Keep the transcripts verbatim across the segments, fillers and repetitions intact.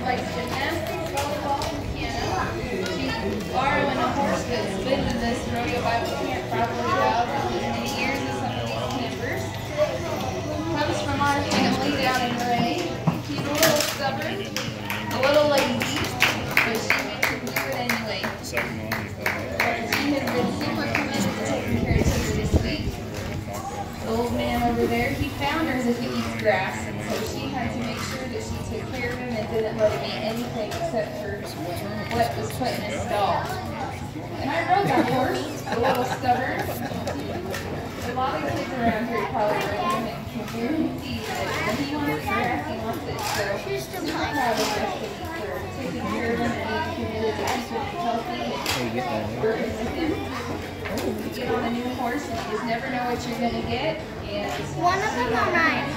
likes gymnastics, volleyball, and piano. She's borrowing a horse that's been in this rodeo Bible camp probably about as many years as some of these campers. Comes from our family down in Gray. She's a little stubborn, a little lazy, but she makes it do it anyway. She has been super committed to taking care of her this week. The old man over there, he found her if he eats grass, and so she had to make sure that she took care of him and didn't let him eat anything except for what was put in his stall. And I rode that horse, a little stubborn. A lot of kids around here probably rode him and can guarantee that when he wants grass, he wants it. So super proud of her for taking care of him and being committed to keeping him healthy and working with him. You get on a new horse and you just never know what you're going to get. And one of them are mine.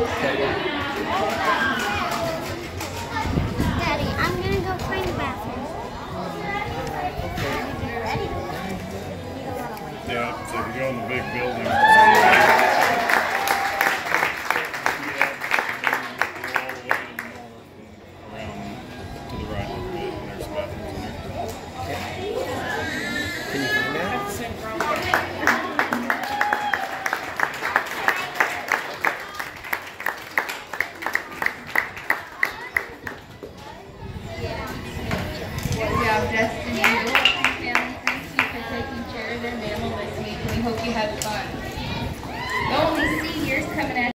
Daddy, I'm going to go clean the bathroom. Ready? Yeah, so if you go in the big building. Can you find that?